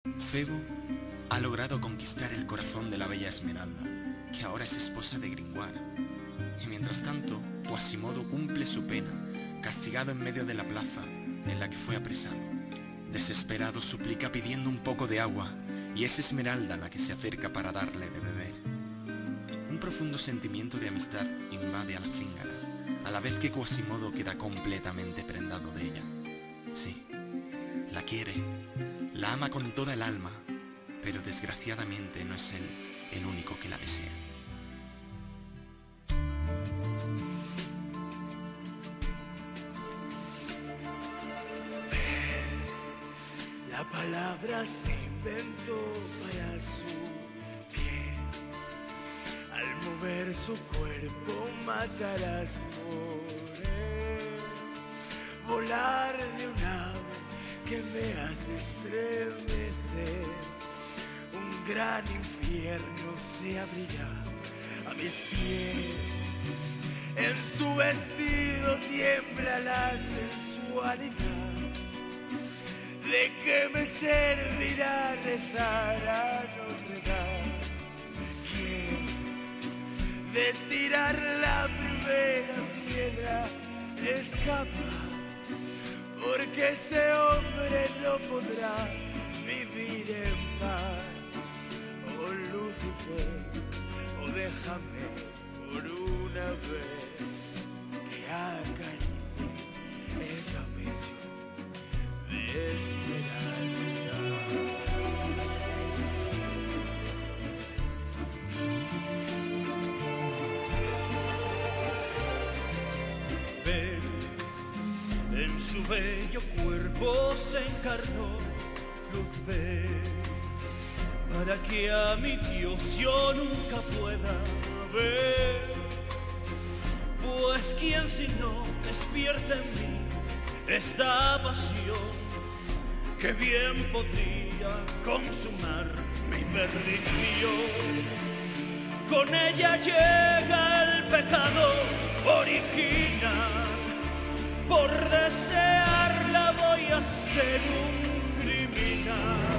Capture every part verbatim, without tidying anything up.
Febo ha logrado conquistar el corazón de la bella Esmeralda, que ahora es esposa de Gringoire. Y mientras tanto, Quasimodo cumple su pena, castigado en medio de la plaza en la que fue apresado. Desesperado suplica pidiendo un poco de agua, y es Esmeralda la que se acerca para darle de beber. Un profundo sentimiento de amistad invade a la cíngara, a la vez que Quasimodo queda completamente prendado de ella. Sí, la quiere, la ama con toda el alma, pero desgraciadamente no es él el único que la desea. La palabra se inventó para su piel. Al mover su cuerpo matarás por él. Volar de un ave que me hace estremecer. Un gran infierno se abrirá a mis pies. En su vestido tiembla la sensualidad. ¿De qué me servirá rezar a Notre Dame? ¿Quién de tirar la primera piedra escapa? Porque ese hombre no podrá vivir en paz. Oh Lucifer, oh déjame por una vez que acaricie el cabello de Esmeralda. Ven, en su bello cuerpo se encarnó Luzbel, para que a mi Dios yo nunca pueda ver. Pues quien si no despierta en mí esta pasión, que bien podría consumar mi perdición. Con ella llega el pecado original. Por desearla voy a ser un criminal.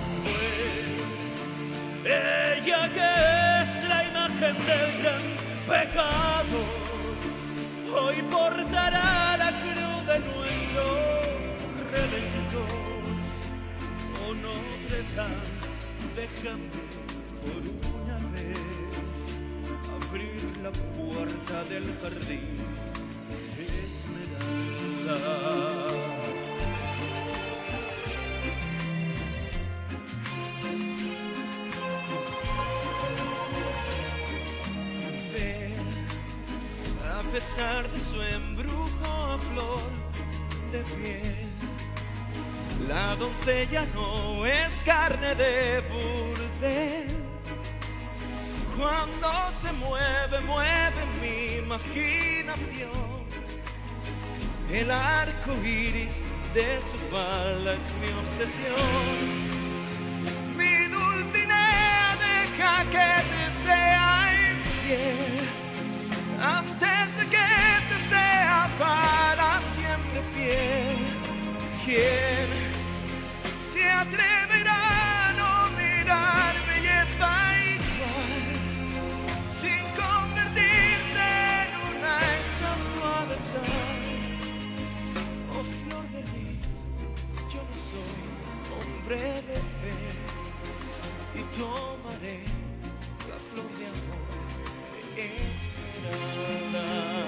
Pues ella que es la imagen del gran pecado, hoy portará la cruz de nuestro Redentor. Oh Notre Dame, déjame por una vez abrir la puerta del jardín Esmeralda. A pesar de su embrujo, flor de piel, la doncella no es carne de burdel. Cuando se mueve, mueve mi imaginación. El arco iris de su falda es mi obsesión. Mi Dulcinea, deja que te sea infiel antes de que te sea para siempre fiel. ¿Quién se atreverá a no mirar belleza igual sin convertirse en una estatua de sal? Oh flor de lis, yo no soy hombre de fe y tomaré la flor de amor de Esmeralda.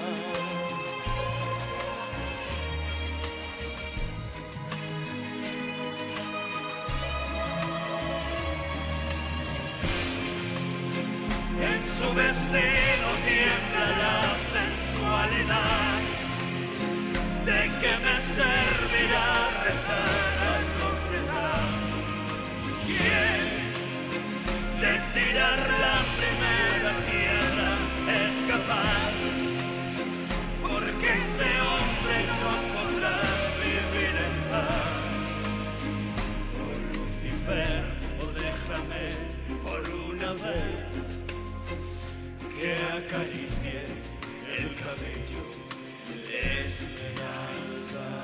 En su vestido tiembla la sensualidad. ¿De qué me servirá rezar a Notre Dame? ¿Quién de tirar la primera piedra es capaz? Porque ese hombre no podrá vivir en paz. Oh Lucifer, oh déjame por una vez que acaricie el cabello de Esmeralda.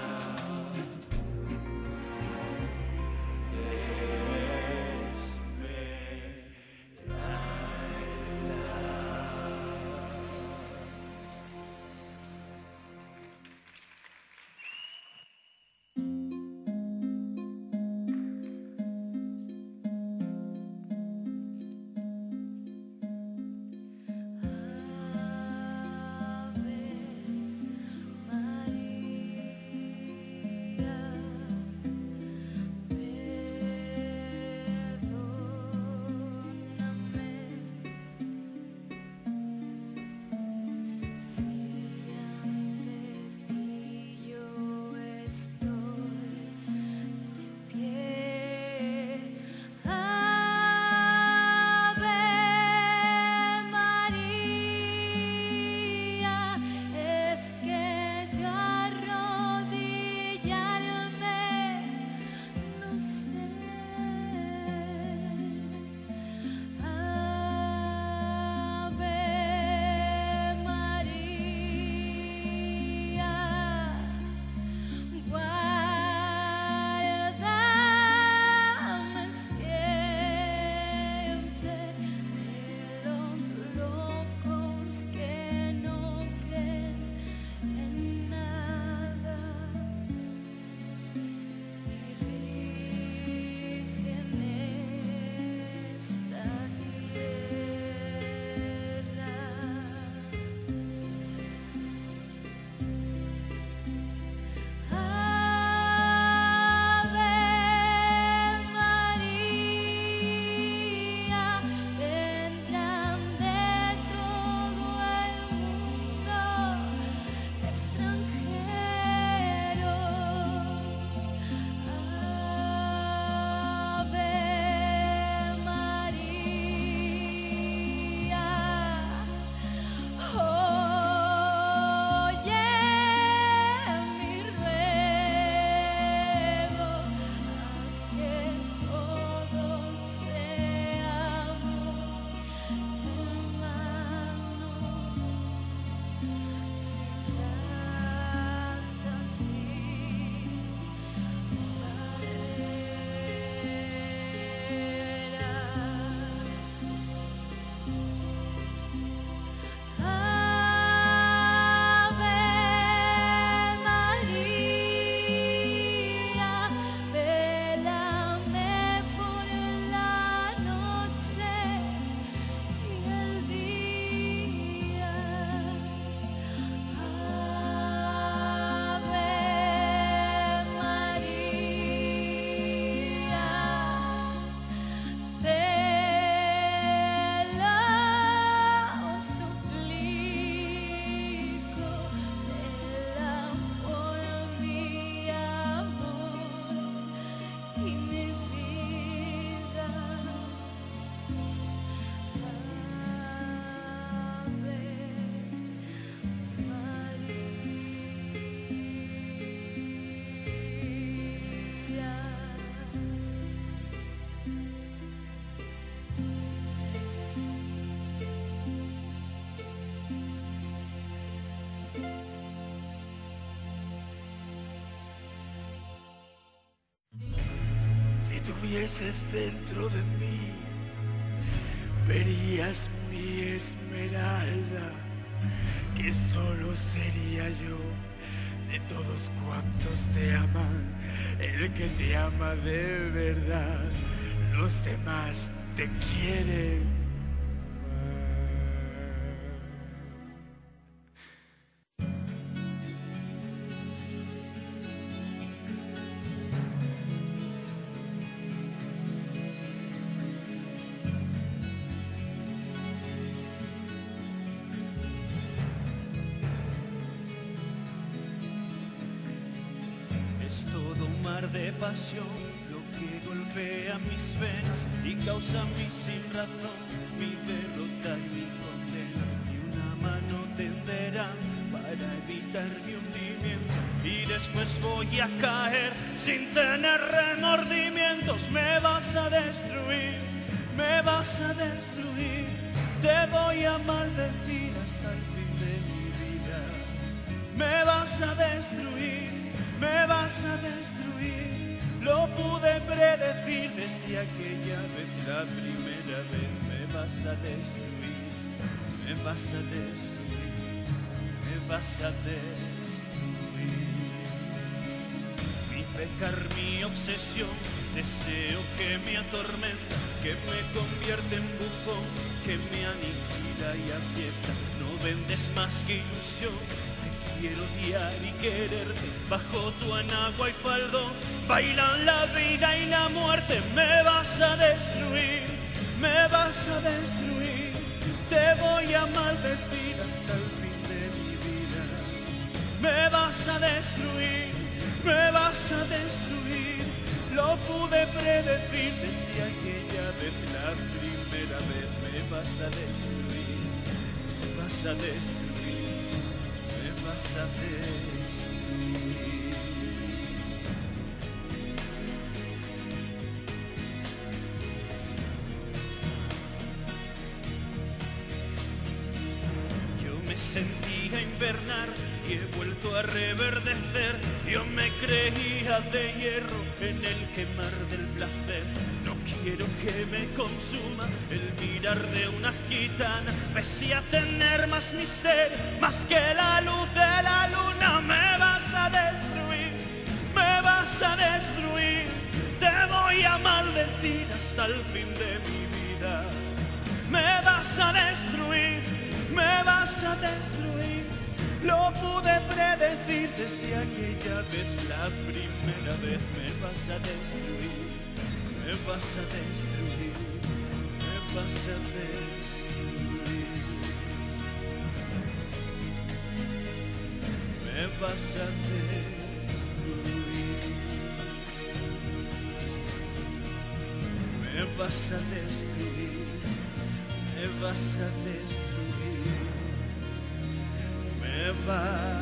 estuvieses dentro de mí, verías mi esmeralda, que solo sería yo de todos cuantos te aman, el que te ama de verdad. Los demás te quieren. Es todo un mar de pasión lo que golpea mis venas y causa mi sin razón, mi derrota y mi condena. Ni una mano tenderán para evitar mi hundimiento y después voy a caer sin tener remordimientos. Me vas a destruir, me vas a destruir, te voy a maldecir hasta el fin de mi vida. Me vas a destruir, me vas a destruir, lo pude predecir desde aquella vez, la primera vez. Me vas a destruir, me vas a destruir, me vas a destruir. Mi pecar, mi obsesión, deseo que me atormenta, que me convierte en bufón, que me aniquila y afiesta. No vendes más que ilusión. Quiero odiar y quererte bajo tu enagua y faldón. Bailan la vida y la muerte. Me vas a destruir, me vas a destruir, te voy a maldecir hasta el fin de mi vida. Me vas a destruir, me vas a destruir, lo pude predecir desde aquella vez, la primera vez. Me vas a destruir, me vas a destruir, vas a destruir. Yo me sentía invernar y he vuelto a reverdecer. Yo me creía de hierro en el quemar del placer. No quiero que me consuma el mirar de una gitana, pese a tener más misterio, más que la luz de la luna. Me vas a destruir, me vas a destruir, te voy a maldecir hasta el fin de mi vida. Me vas a destruir, me vas a destruir, lo pude predecir desde aquella vez, la primera vez. Me vas a destruir, me vas a destruir, me vas a destruir, me vas a destruir, me vas a destruir, me vas a destruir, me vas